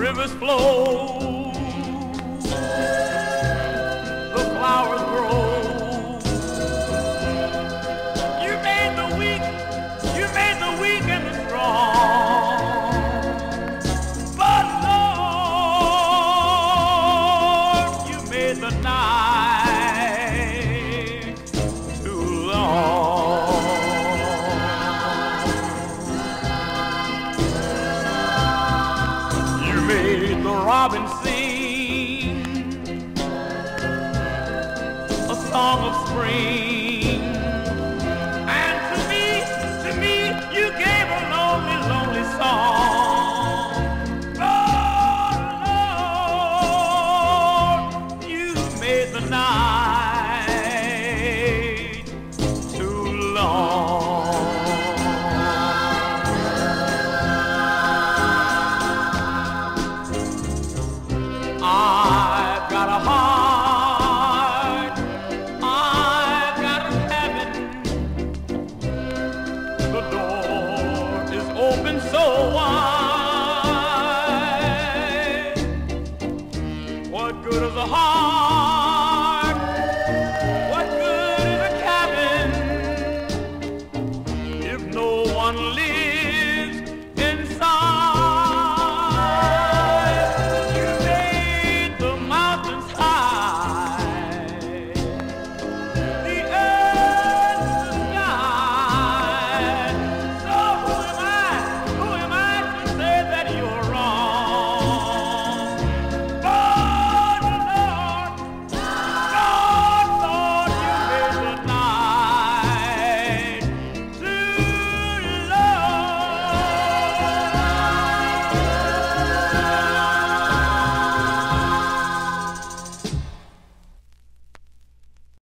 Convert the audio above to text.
rivers flow, the flowers grow. You made the weak and the strong. But Lord, you made the night too long. You made the robin sing a song of spring.